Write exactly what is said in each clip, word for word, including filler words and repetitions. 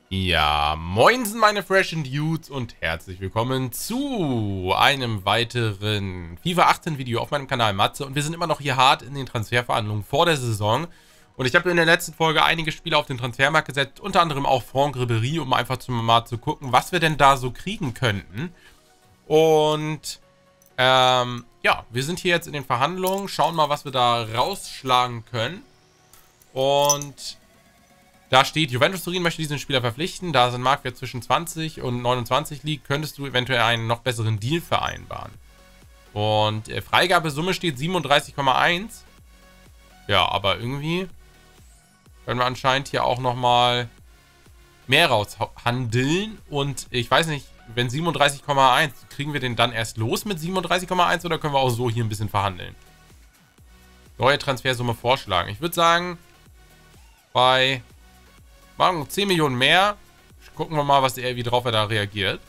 Ja, moinsen meine freshen Dudes und herzlich willkommen zu einem weiteren FIFA achtzehn Video auf meinem Kanal Matze. Und wir sind immer noch hier hart in den Transferverhandlungen vor der Saison. Und ich habe in der letzten Folge einige Spieler auf den Transfermarkt gesetzt, unter anderem auch Franck Ribéry, um einfach zu, mal zu gucken, was wir denn da so kriegen könnten. Und ähm, ja, wir sind hier jetzt in den Verhandlungen, schauen mal, was wir da rausschlagen können. Und da steht, Juventus Turin möchte diesen Spieler verpflichten. Da sein Marktwert zwischen zwanzig und neunundzwanzig liegt, könntest du eventuell einen noch besseren Deal vereinbaren. Und äh, Freigabesumme steht siebenunddreißig Komma eins. Ja, aber irgendwie können wir anscheinend hier auch nochmal mehr raushandeln. Und ich weiß nicht, wenn siebenunddreißig Komma eins, kriegen wir den dann erst los mit siebenunddreißig Komma eins oder können wir auch so hier ein bisschen verhandeln? Neue Transfersumme vorschlagen. Ich würde sagen, bei machen zehn Millionen mehr. Gucken wir mal, was er, wie drauf er da reagiert.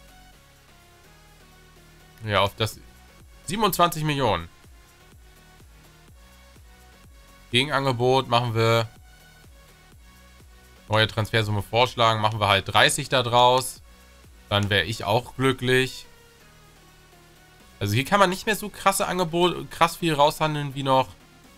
Ja, auf das siebenundzwanzig Millionen. Gegenangebot machen wir neue Transfersumme vorschlagen. Machen wir halt dreißig da draus. Dann wäre ich auch glücklich. Also hier kann man nicht mehr so krasse Angebote, krass viel raushandeln wie noch.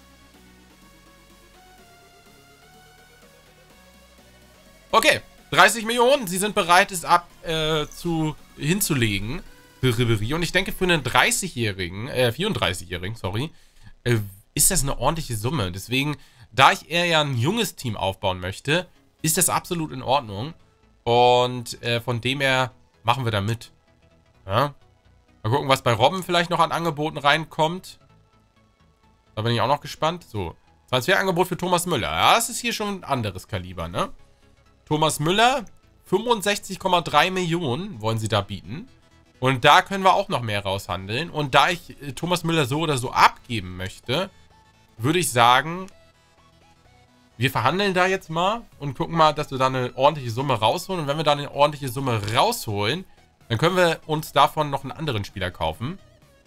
Okay, dreißig Millionen. Sie sind bereit, es ab äh, zu hinzulegen für Ribéry. Und ich denke, für einen dreißigjährigen, äh, vierunddreißigjährigen, sorry, äh, ist das eine ordentliche Summe. Deswegen, da ich eher ja ein junges Team aufbauen möchte, ist das absolut in Ordnung. Und äh, von dem her machen wir da mit. Ja? Mal gucken, was bei Robben vielleicht noch an Angeboten reinkommt. Da bin ich auch noch gespannt. So, Transferangebot für Thomas Müller. Ja, das ist hier schon ein anderes Kaliber, ne? Thomas Müller, fünfundsechzig Komma drei Millionen wollen sie da bieten. Und da können wir auch noch mehr raushandeln. Und da ich äh, Thomas Müller so oder so abgeben möchte, würde ich sagen, wir verhandeln da jetzt mal und gucken mal, dass wir da eine ordentliche Summe rausholen. Und wenn wir da eine ordentliche Summe rausholen, dann können wir uns davon noch einen anderen Spieler kaufen.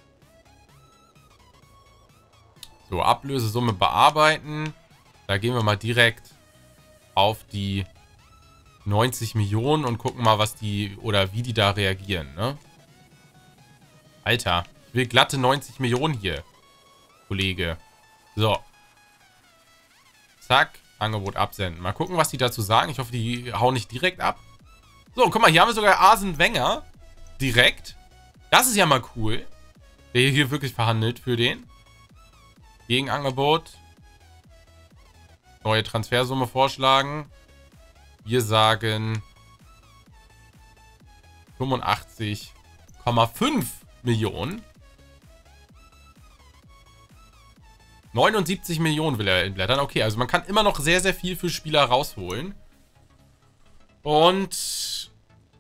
So, Ablösesumme bearbeiten. Da gehen wir mal direkt auf die neunzig Millionen und gucken mal, was die oder wie die da reagieren, ne? Alter, ich will glatte neunzig Millionen hier, Kollege. So. Zack, Angebot absenden. Mal gucken, was die dazu sagen. Ich hoffe, die hauen nicht direkt ab. So, guck mal, hier haben wir sogar Arsene Wenger direkt. Das ist ja mal cool. Der hier wirklich verhandelt für den. Gegenangebot. Neue Transfersumme vorschlagen. Wir sagen fünfundachtzig Komma fünf Millionen. neunundsiebzig Millionen will er entblättern. Okay, also man kann immer noch sehr, sehr viel für Spieler rausholen. Und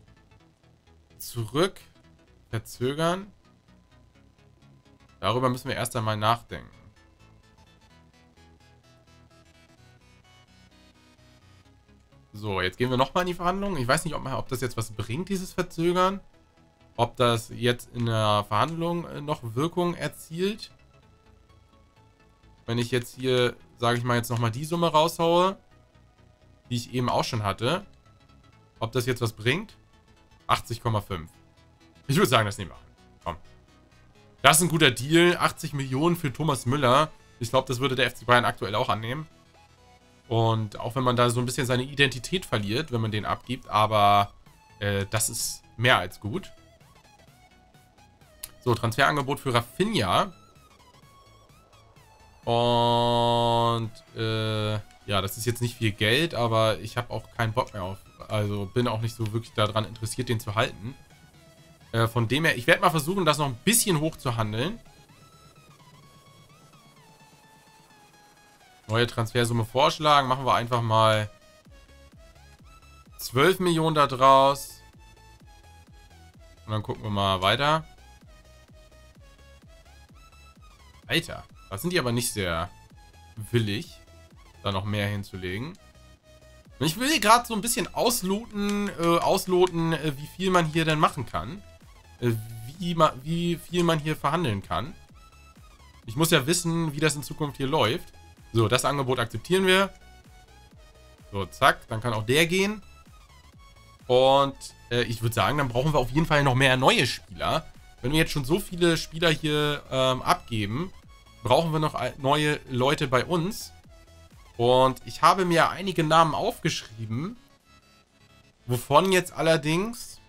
zurück verzögern. Darüber müssen wir erst einmal nachdenken. So, jetzt gehen wir nochmal in die Verhandlungen. Ich weiß nicht, ob, ob das jetzt was bringt, dieses Verzögern. Ob das jetzt in der Verhandlung noch Wirkung erzielt. Wenn ich jetzt hier, sage ich mal, jetzt nochmal die Summe raushaue, die ich eben auch schon hatte. Ob das jetzt was bringt? achtzig Komma fünf. Ich würde sagen, das nehmen wir an. Komm. Das ist ein guter Deal. achtzig Millionen für Thomas Müller. Ich glaube, das würde der F C Bayern aktuell auch annehmen. Und auch wenn man da so ein bisschen seine Identität verliert, wenn man den abgibt. Aber äh, das ist mehr als gut. So, Transferangebot für Rafinha. Und äh, ja, das ist jetzt nicht viel Geld, aber ich habe auch keinen Bock mehr auf. Also bin auch nicht so wirklich daran interessiert, den zu halten. Äh, von dem her, ich werde mal versuchen, das noch ein bisschen hoch zu handeln. Neue Transfersumme vorschlagen. Machen wir einfach mal zwölf Millionen da draus. Und dann gucken wir mal weiter. Alter, da sind die aber nicht sehr willig, da noch mehr hinzulegen. Und ich will hier gerade so ein bisschen ausloten, äh, ausloten, äh, wie viel man hier denn machen kann. Äh, wie, ma wie viel man hier verhandeln kann. Ich muss ja wissen, wie das in Zukunft hier läuft. So, das Angebot akzeptieren wir. So, zack. Dann kann auch der gehen. Und äh, ich würde sagen, dann brauchen wir auf jeden Fall noch mehr neue Spieler. Wenn wir jetzt schon so viele Spieler hier ähm, abgeben, brauchen wir noch neue Leute bei uns. Und ich habe mir einige Namen aufgeschrieben, wovon jetzt allerdings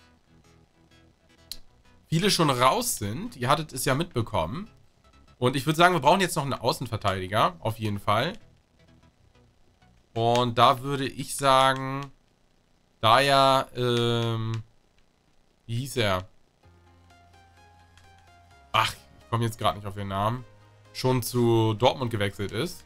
viele schon raus sind. Ihr hattet es ja mitbekommen. Und ich würde sagen, wir brauchen jetzt noch einen Außenverteidiger, auf jeden Fall. Und da würde ich sagen, da ja, ähm, wie hieß er? Ach, ich komme jetzt gerade nicht auf den Namen. Schon zu Dortmund gewechselt ist.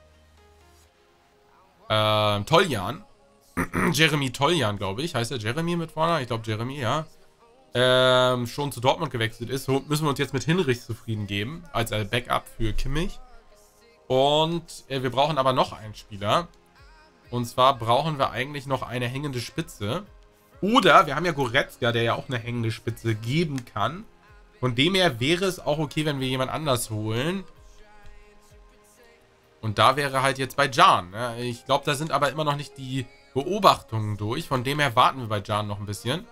Ähm, Toljan. Jeremy Toljan, glaube ich. Heißt er Jeremy mit vorne? Ich glaube Jeremy, ja. Ähm, schon zu Dortmund gewechselt ist. So müssen wir uns jetzt mit Hinrichs zufrieden geben. Als Backup für Kimmich. Und äh, wir brauchen aber noch einen Spieler. Und zwar brauchen wir eigentlich noch eine hängende Spitze. Oder wir haben ja Goretzka, der ja auch eine hängende Spitze geben kann. Von dem her wäre es auch okay, wenn wir jemand anders holen. Und da wäre halt jetzt bei Can. Ne? Ich glaube, da sind aber immer noch nicht die Beobachtungen durch. Von dem her warten wir bei Can noch ein bisschen.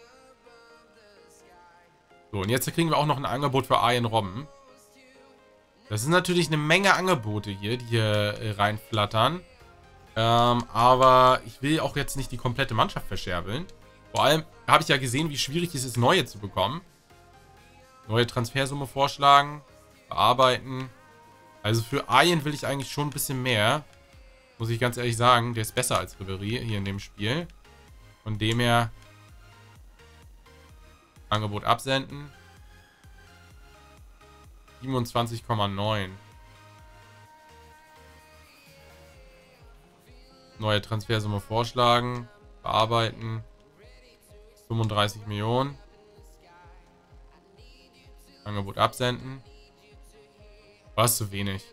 So, und jetzt kriegen wir auch noch ein Angebot für Arjen Robben. Das sind natürlich eine Menge Angebote hier, die hier äh, reinflattern. Ähm, aber ich will auch jetzt nicht die komplette Mannschaft verscherbeln. Vor allem habe ich ja gesehen, wie schwierig es ist, neue zu bekommen. Neue Transfersumme vorschlagen, bearbeiten. Also für Arjen will ich eigentlich schon ein bisschen mehr. Muss ich ganz ehrlich sagen, der ist besser als Ribéry hier in dem Spiel. Von dem her Angebot absenden. siebenundzwanzig Komma neun. Neue Transfersumme vorschlagen. Bearbeiten. fünfunddreißig Millionen. Angebot absenden. War es zu wenig.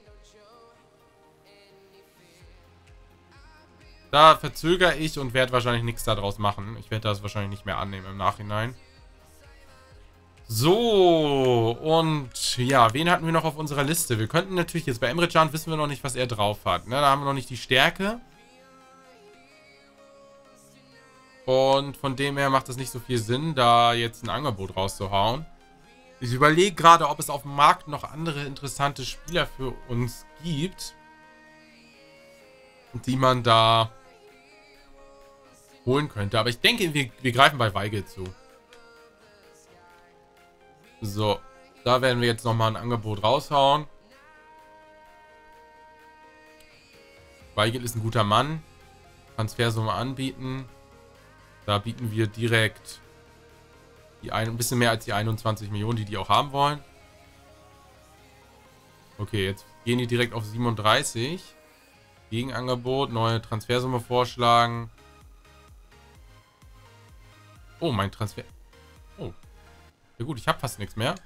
Da verzögere ich und werde wahrscheinlich nichts daraus machen. Ich werde das wahrscheinlich nicht mehr annehmen im Nachhinein. So, und ja, wen hatten wir noch auf unserer Liste? Wir könnten natürlich jetzt bei Emre Can wissen wir noch nicht, was er drauf hat. Ne? Da haben wir noch nicht die Stärke. Und von dem her macht es nicht so viel Sinn, da jetzt ein Angebot rauszuhauen. Ich überlege gerade, ob es auf dem Markt noch andere interessante Spieler für uns gibt, die man da holen könnte. Aber ich denke, wir, wir greifen bei Weigl zu. So, da werden wir jetzt nochmal ein Angebot raushauen. Weigl ist ein guter Mann. Transfersumme anbieten. Da bieten wir direkt die ein, ein bisschen mehr als die einundzwanzig Millionen, die die auch haben wollen. Okay, jetzt gehen die direkt auf siebenunddreißig. Gegenangebot, neue Transfersumme vorschlagen. Oh, mein Transfer... Oh. Ja gut, ich habe fast nichts mehr.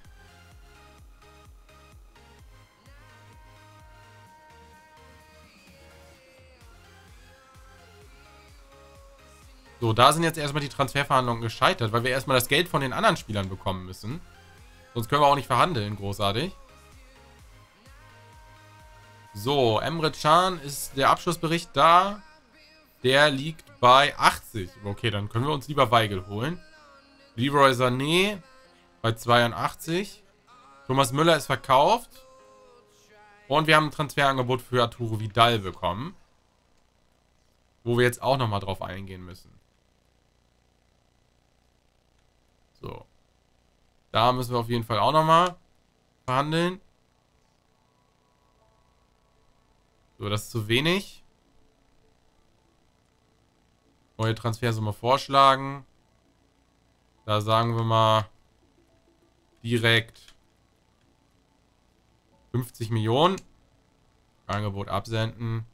So, da sind jetzt erstmal die Transferverhandlungen gescheitert, weil wir erstmal das Geld von den anderen Spielern bekommen müssen. Sonst können wir auch nicht verhandeln, großartig. So, Emre Can ist der Abschlussbericht da. Der liegt bei achtzig. Okay, dann können wir uns lieber Weigl holen. Leroy Sané bei zweiundachtzig. Thomas Müller ist verkauft. Und wir haben ein Transferangebot für Arturo Vidal bekommen. Wo wir jetzt auch nochmal drauf eingehen müssen. So. Da müssen wir auf jeden Fall auch nochmal verhandeln. So, das ist zu wenig. Neue Transfersumme vorschlagen. Da sagen wir mal direkt fünfzig Millionen. Angebot absenden.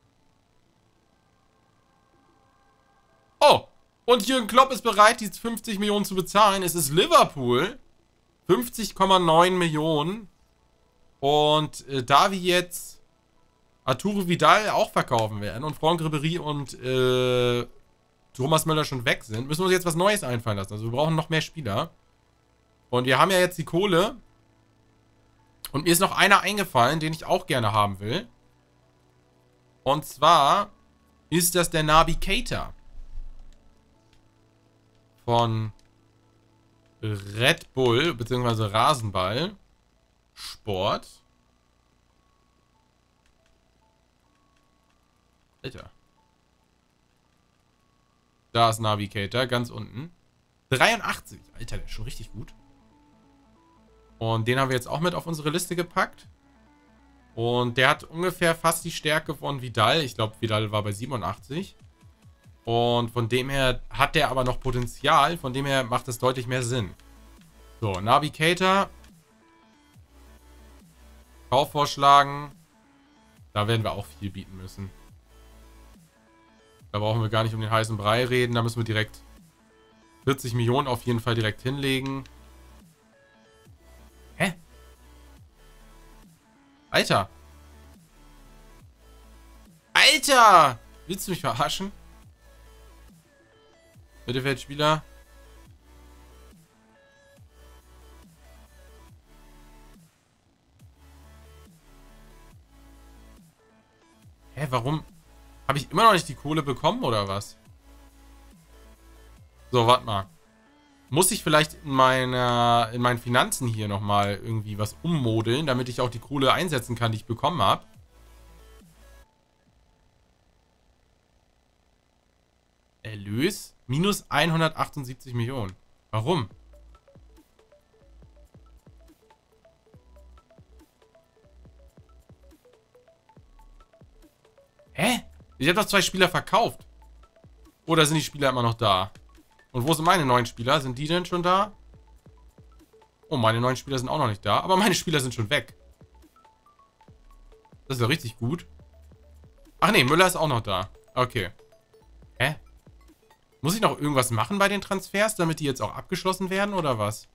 Oh! Und Jürgen Klopp ist bereit, diese fünfzig Millionen zu bezahlen. Es ist Liverpool. fünfzig Komma neun Millionen. Und äh, da wir jetzt Arturo Vidal auch verkaufen werden und Franck Ribéry und äh, Thomas Müller schon weg sind, müssen wir uns jetzt was Neues einfallen lassen. Also wir brauchen noch mehr Spieler. Und wir haben ja jetzt die Kohle. Und mir ist noch einer eingefallen, den ich auch gerne haben will. Und zwar ist das der Naby Keita. von Red Bull, beziehungsweise Rasenball, Sport. Alter. Da ist Navigator, ganz unten. dreiundachtzig. Alter, der ist schon richtig gut. Und den haben wir jetzt auch mit auf unsere Liste gepackt. Und der hat ungefähr fast die Stärke von Vidal. Ich glaube, Vidal war bei siebenundachtzig. Und von dem her hat der aber noch Potenzial. Von dem her macht es deutlich mehr Sinn. So, Navigator. Kauf vorschlagen. Da werden wir auch viel bieten müssen. Da brauchen wir gar nicht um den heißen Brei reden. Da müssen wir direkt vierzig Millionen auf jeden Fall direkt hinlegen. Hä? Alter. Alter! Willst du mich verarschen? Mittelfeldspieler. Hä, warum? Habe ich immer noch nicht die Kohle bekommen, oder was? So, warte mal. Muss ich vielleicht in meiner, in meinen Finanzen hier nochmal irgendwie was ummodeln, damit ich auch die Kohle einsetzen kann, die ich bekommen habe? Erlös? Minus hundertachtundsiebzig Millionen. Warum? Hä? Ich habe doch zwei Spieler verkauft. Oder sind die Spieler immer noch da? Und wo sind meine neuen Spieler? Sind die denn schon da? Oh, meine neuen Spieler sind auch noch nicht da. Aber meine Spieler sind schon weg. Das ist ja richtig gut. Ach nee, Müller ist auch noch da. Okay. Hä? Muss ich noch irgendwas machen bei den Transfers, damit die jetzt auch abgeschlossen werden, oder was?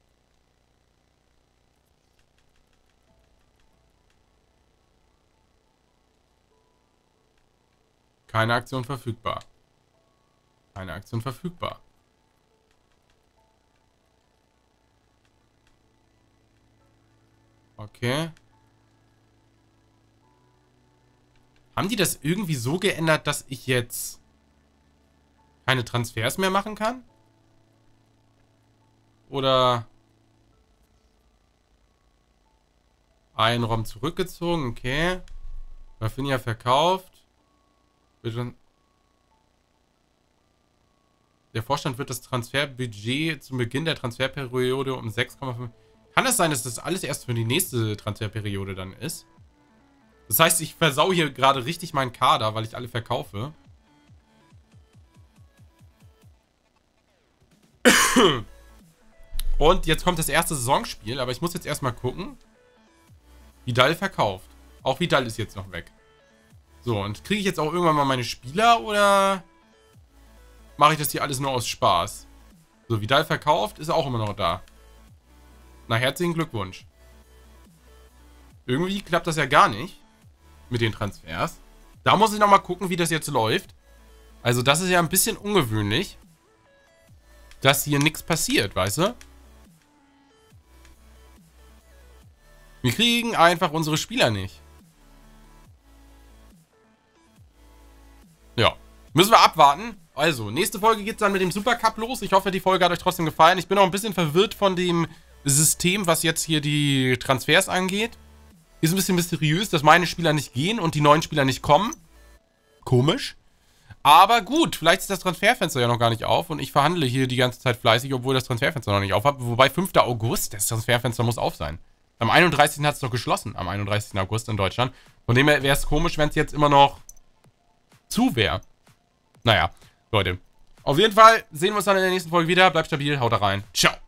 Keine Aktion verfügbar. Keine Aktion verfügbar. Okay. Haben die das irgendwie so geändert, dass ich jetzt keine Transfers mehr machen kann? Oder ein Raum zurückgezogen, okay. Rafinha verkauft. Der Vorstand wird das Transferbudget zum Beginn der Transferperiode um sechs Komma fünf... Kann es sein, dass das alles erst für die nächste Transferperiode dann ist? Das heißt, ich versau hier gerade richtig meinen Kader, weil ich alle verkaufe. Und jetzt kommt das erste Saisonspiel, aber ich muss jetzt erstmal gucken. Vidal verkauft. Auch Vidal ist jetzt noch weg. So, und kriege ich jetzt auch irgendwann mal meine Spieler oder mache ich das hier alles nur aus Spaß? So, Vidal verkauft, ist auch immer noch da. Na, herzlichen Glückwunsch. Irgendwie klappt das ja gar nicht mit den Transfers. Da muss ich nochmal gucken, wie das jetzt läuft. Also das ist ja ein bisschen ungewöhnlich, dass hier nichts passiert, weißt du? Wir kriegen einfach unsere Spieler nicht. Ja, müssen wir abwarten. Also, nächste Folge geht es dann mit dem Supercup los. Ich hoffe, die Folge hat euch trotzdem gefallen. Ich bin auch ein bisschen verwirrt von dem System, was jetzt hier die Transfers angeht. Ist ein bisschen mysteriös, dass meine Spieler nicht gehen und die neuen Spieler nicht kommen. Komisch. Aber gut, vielleicht ist das Transferfenster ja noch gar nicht auf und ich verhandle hier die ganze Zeit fleißig, obwohl das Transferfenster noch nicht auf hat. Wobei fünfter August, das Transferfenster muss auf sein. Am einunddreißigsten hat es doch geschlossen, am einunddreißigsten August in Deutschland. Von dem her wäre es komisch, wenn es jetzt immer noch zu wäre. Naja, Leute. Auf jeden Fall sehen wir uns dann in der nächsten Folge wieder. Bleibt stabil, haut da rein. Ciao.